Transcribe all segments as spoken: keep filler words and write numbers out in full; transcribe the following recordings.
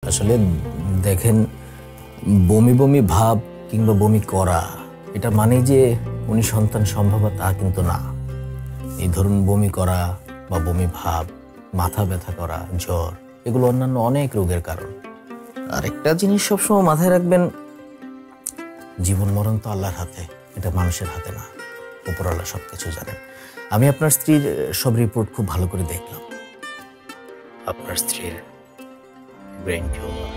আসলে দেখেন, বমি বমি ভাব কিংবা বমি করা এটা মানে যে উনি সন্তান সম্ভব তা কিন্তু না। এই ধরুন বমি করা বা বমি ভাব, মাথা ব্যথা করা, জ্বর, এগুলো অন্যান্য অনেক রোগের কারণ। আর একটা জিনিস সবসময় মাথায় রাখবেন, জীবন মরণ তো আল্লাহর হাতে, এটা মানুষের হাতে না। উপরওয়ালা সব কিছু জানেন। আমি আপনার স্ত্রীর সব রিপোর্ট খুব ভালো করে দেখলাম। আপনার স্ত্রীর ব্রেন টিউমার।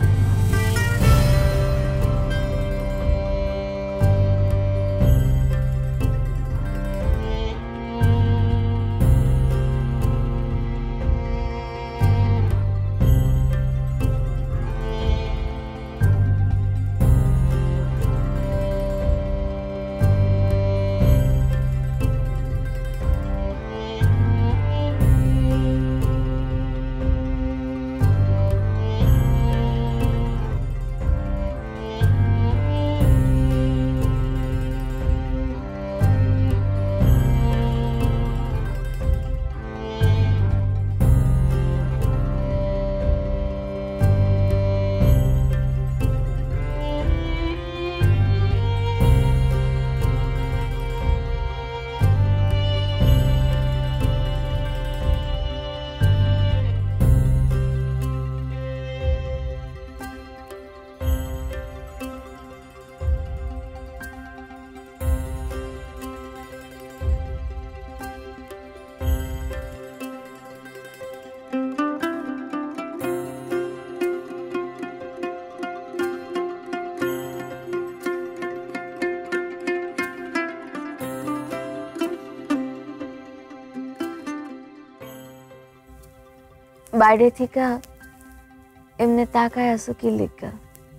বাইরে থেকে এমনি তাকায় আছো কি লিখা?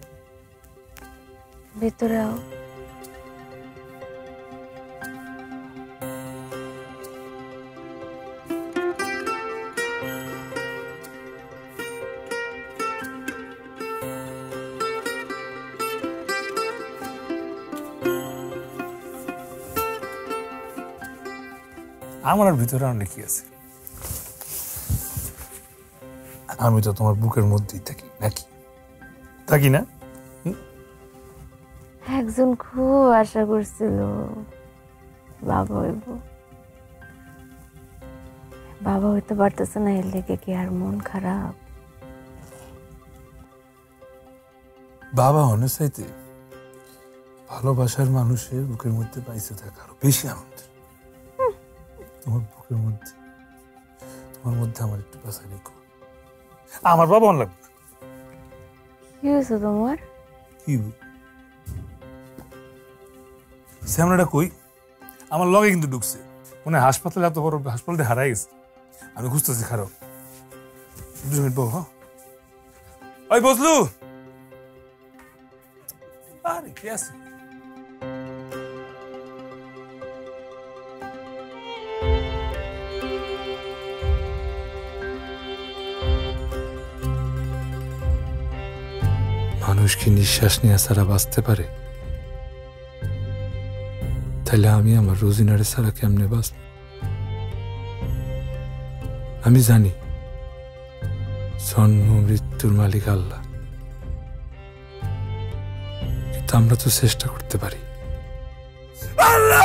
ভিতরে আও। আমার ভিতরে অনেক কি আছে। আমি তো তোমার বুকের মধ্যেই থাকি, নাকি থাকি না? একজন খুব আশা করছিল বাবা হইব, বাবা হইতে পারতেছে না, এর লেগে কি আর মন খারাপ? বাবা হনে চাইতে ভালোবাসার মানুষের বুকের মধ্যে পাইছে থাকা আরো বেশি আনন্দ। তোমার বুকের মধ্যে, তোমার মধ্যে আমার একটু বাসা রেখো। আমার বাবা অন লাগবে। কি হয়েছে তোমার? কি সামনেটা কই? আমার লগে কিন্তু ঢুকছে, মানে হাসপাতালে এত বড় হাসপাতালে হারাই গেছে। আমি খুঁজতেছি, খারাপ দু মিনিট বউ। হ্যাঁ ওই বসলু, আরে কে আছে? মানুষ কি নিঃশ্বাস নেওয়া ছাড়া বাঁচতে পারে? তাহলে আমি আমার রোজিনারে ছাড়া কেমনে বাঁচব? আমি জানি জন্ম মৃত্যুর মালিক আল্লাহ, কিন্তু আমরা তো চেষ্টা করতে পারি। আল্লাহ!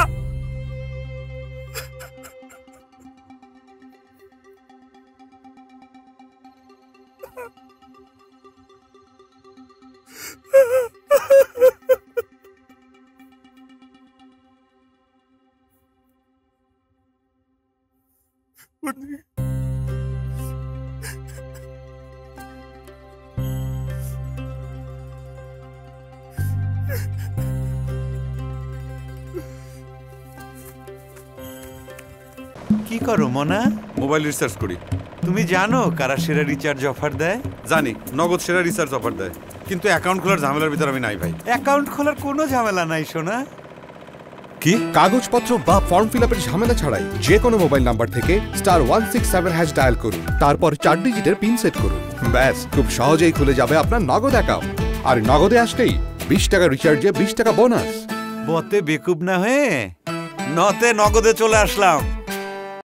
কি করো মনা? মোবাইল রিচার্জ করি। তুমি জানো কারা সেরা রিচার্জ অফার দেয়? জানি, নগদ সেরা রিচার্জ অফার দেয়, কিন্তু অ্যাকাউন্ট খোলার ঝামেলার ভিতর আমি নাই ভাই। অ্যাকাউন্ট খোলার কোনো ঝামেলা নাই সোনা। কি? কাগজপত্র বা ফর্ম ফিল আপের ঝামেলা ছাড়াই যে কোনো মোবাইল নাম্বার থেকে star one six seven hash dial করুন, তারপর চার ডিজিটের পিন সেট করুন। ব্যাস, খুব সহজেই খুলে যাবে আপনার নগদ অ্যাকাউন্ট। আর নগদে আসলেই বিশ টাকা রিচার্জে বিশ টাকা বোনাস। বতে বেকুব না হয়ে নতে নগদে চলে আসলাম।